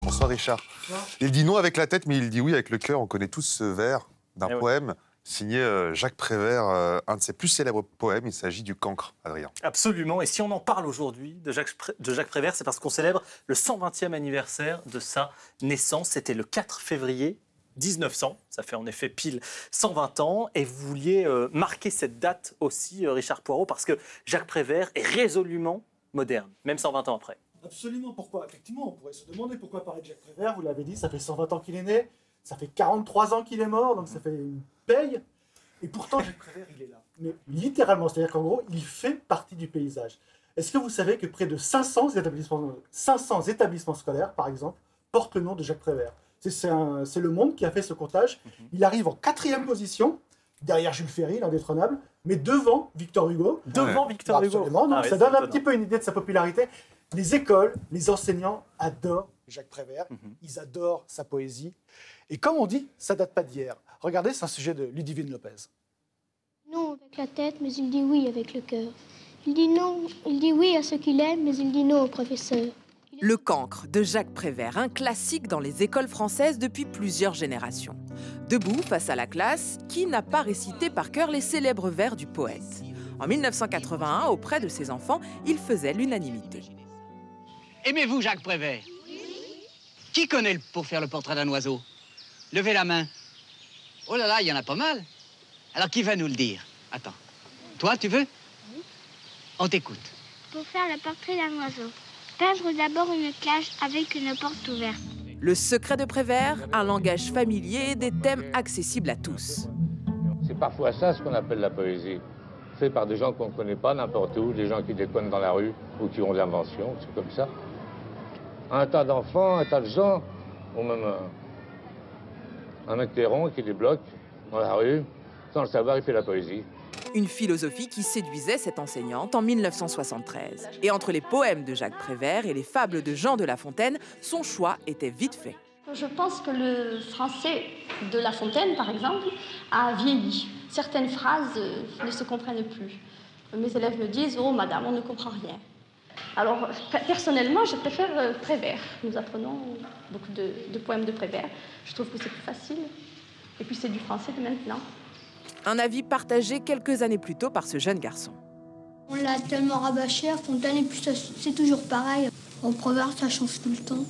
Bonsoir Richard. Bonsoir. Il dit non avec la tête, mais il dit oui avec le cœur. On connaît tous ce vers d'un poème signé Jacques Prévert, un de ses plus célèbres poèmes. Il s'agit du Cancre, Adrien. Absolument. Et si on en parle aujourd'hui de Jacques Prévert, c'est parce qu'on célèbre le 120e anniversaire de sa naissance. C'était le 4 février 1900. Ça fait en effet pile 120 ans. Et vous vouliez marquer cette date aussi, Richard Poirot, parce que Jacques Prévert est résolument moderne, même 120 ans après. Absolument. Pourquoi? Effectivement, on pourrait se demander pourquoi parler de Jacques Prévert. Vous l'avez dit, ça fait 120 ans qu'il est né, ça fait 43 ans qu'il est mort, donc ça fait une paye. Et pourtant, Jacques Prévert, il est là. Mais littéralement, c'est-à-dire qu'en gros, il fait partie du paysage. Est-ce que vous savez que près de 500 établissements scolaires, par exemple, portent le nom de Jacques Prévert? C'est Le Monde qui a fait ce comptage. Il arrive en 4e position, derrière Jules Ferry, l'indétrônable, mais devant Victor Hugo. Devant Victor Hugo. Absolument, donc ça donne un petit peu une idée de sa popularité. Les écoles, les enseignants adorent Jacques Prévert, ils adorent sa poésie. Et comme on dit, ça date pas d'hier. Regardez, c'est un sujet de Ludivine Lopez. Non avec la tête, mais il dit oui avec le cœur. Il dit non, il dit oui à ce qu'il aime, mais il dit non au professeur. Le Cancre de Jacques Prévert, un classique dans les écoles françaises depuis plusieurs générations. Debout face à la classe, qui n'a pas récité par cœur les célèbres vers du poète? En 1981, auprès de ses enfants, il faisait l'unanimité. Aimez-vous Jacques Prévert? Qui connaît pour faire le portrait d'un oiseau? Levez la main. Oh là là, il y en a pas mal. Alors qui va nous le dire? Attends. Toi, tu veux? Oui. On t'écoute. Pour faire le portrait d'un oiseau, peindre d'abord une cage avec une porte ouverte. Le secret de Prévert, un langage familier et des thèmes accessibles à tous. C'est parfois ça ce qu'on appelle la poésie. Fait par des gens qu'on ne connaît pas n'importe où, des gens qui déconnent dans la rue ou qui ont de l'invention, c'est comme ça. Un tas d'enfants, un tas de gens, ou même un mec qui est rond, qui débloque dans la rue, sans le savoir, il fait la poésie. Une philosophie qui séduisait cette enseignante en 1973. Et entre les poèmes de Jacques Prévert et les fables de Jean de La Fontaine, son choix était vite fait. Je pense que le français de La Fontaine, par exemple, a vieilli. Certaines phrases ne se comprennent plus. Mes élèves me disent « Oh, madame, on ne comprend rien ». Alors, personnellement, je préfère Prévert. Nous apprenons beaucoup de poèmes de Prévert. Je trouve que c'est plus facile. Et puis, c'est du français de maintenant. Un avis partagé quelques années plus tôt par ce jeune garçon. On l'a tellement rabâché à Fontaine et puis c'est toujours pareil. En Prévert, ça change tout le temps.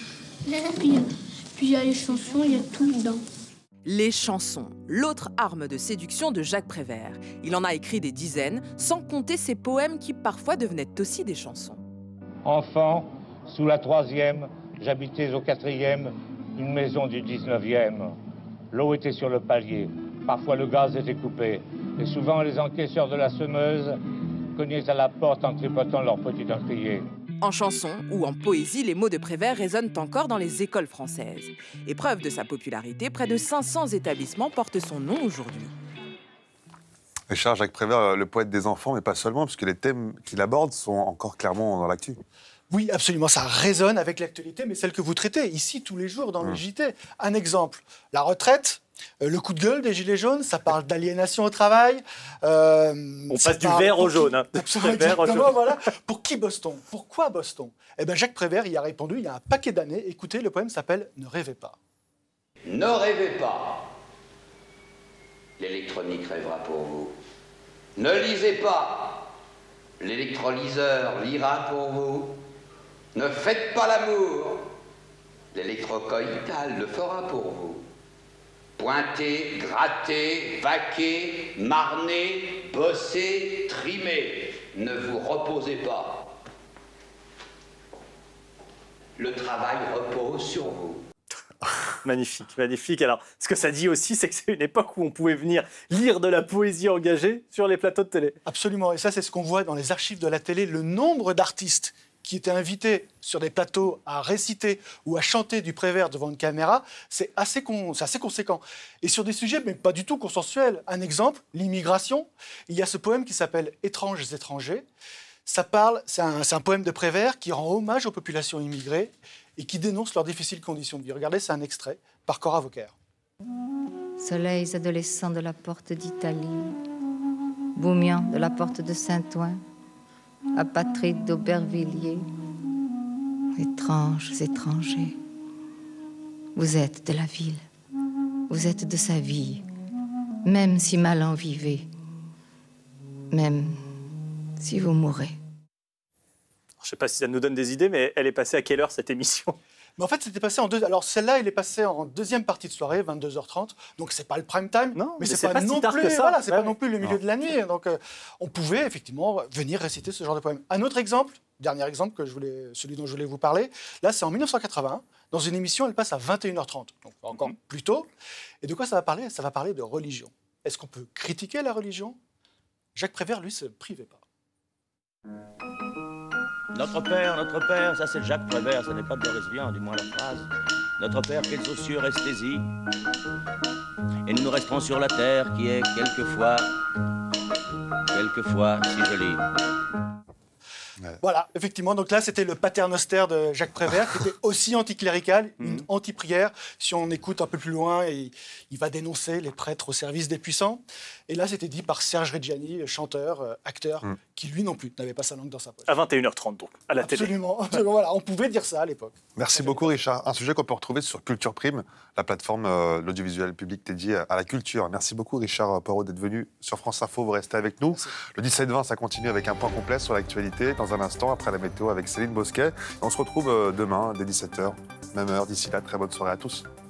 Puis il y a les chansons, il y a tout dedans. Les chansons, l'autre arme de séduction de Jacques Prévert. Il en a écrit des dizaines, sans compter ses poèmes qui parfois devenaient aussi des chansons. Enfant, sous la 3e, j'habitais au 4e, une maison du 19e. L'eau était sur le palier, parfois le gaz était coupé, et souvent les encaisseurs de la semeuse cognaient à la porte en tripotant leur petit encrier. En chanson ou en poésie, les mots de Prévert résonnent encore dans les écoles françaises. Et preuve de sa popularité, près de 500 établissements portent son nom aujourd'hui. Richard, Jacques Prévert, le poète des enfants, mais pas seulement, puisque les thèmes qu'il aborde sont encore clairement dans l'actu. Oui, absolument, ça résonne avec l'actualité, mais celle que vous traitez ici tous les jours dans le JT. Un exemple, la retraite, le coup de gueule des Gilets jaunes, ça parle d'aliénation au travail. On passe du vert au jaune. Hein. Exactement, voilà. Pour qui bosse-t-on? Pourquoi bosse-t-on? Eh bien, Jacques Prévert y a répondu il y a un paquet d'années. Écoutez, le poème s'appelle « Ne rêvez pas ». Ne rêvez pas. L'électronique rêvera pour vous. Ne lisez pas. L'électrolyseur lira pour vous. Ne faites pas l'amour. L'électrocoïtal le fera pour vous. Pointez, grattez, vaquez, marnez, bossez, trimez. Ne vous reposez pas. Le travail repose sur vous. Magnifique, magnifique. Alors, ce que ça dit aussi, c'est que c'est une époque où on pouvait venir lire de la poésie engagée sur les plateaux de télé. Absolument, et ça, c'est ce qu'on voit dans les archives de la télé, le nombre d'artistes qui étaient invités sur des plateaux à réciter ou à chanter du Prévert devant une caméra, c'est assez conséquent. Et sur des sujets, mais pas du tout consensuels. Un exemple, l'immigration. Il y a ce poème qui s'appelle « Étranges étrangers ». C'est un poème de Prévert qui rend hommage aux populations immigrées et qui dénonce leurs difficiles conditions de vie. Regardez, c'est un extrait par Cora Vauquer. Soleils adolescents de la porte d'Italie, Boumian de la porte de Saint-Ouen, apatrides d'Aubervilliers, étranges étrangers, Vous êtes de la ville. Vous êtes de sa vie. Même si mal en vivez. Même si vous mourrez. Je ne sais pas si ça nous donne des idées, mais elle est passée à quelle heure cette émission? Mais en fait, c'était passé en deux. Alors celle-là, elle est passée en deuxième partie de soirée, 22h30. Donc c'est pas le prime time. Non, mais c'est pas si non tard plus. que ça. Voilà, c'est Ouais. pas non plus le milieu de la nuit. Donc on pouvait effectivement venir réciter ce genre de poème. Un autre exemple, dernier exemple celui dont je voulais vous parler. Là, c'est en 1981. Dans une émission, elle passe à 21h30. Donc encore plus tôt. Et de quoi ça va parler? Ça va parler de religion. Est-ce qu'on peut critiquer la religion? Jacques Prévert, lui, se privait pas. Notre père, ça c'est Jacques Prévert, ça n'est pas de Boris Vian, du moins la phrase. Notre père, quelle saussure esthésie. Et nous nous resterons sur la terre qui est quelquefois si jolie. Ouais. Voilà, effectivement. Donc là, c'était le paternoster de Jacques Prévert, qui était aussi anticlérical, une anti-prière. Si on écoute un peu plus loin, il va dénoncer les prêtres au service des puissants. Et là, c'était dit par Serge Reggiani, chanteur, acteur, qui lui non plus n'avait pas sa langue dans sa poche. À 21h30, donc, à la télé. Absolument. Voilà, on pouvait dire ça à l'époque. Merci beaucoup, Richard. Un sujet qu'on peut retrouver sur Culture Prime, la plateforme l'audiovisuel public dédiée à la culture. Merci beaucoup, Richard Poirot, d'être venu sur France Info. Vous restez avec nous. Merci. Le 17-20, ça continue avec un point complet sur l'actualité. Dans un instant, après la météo avec Céline Bosquet. On se retrouve demain, dès 17h, même heure. D'ici là, très bonne soirée à tous.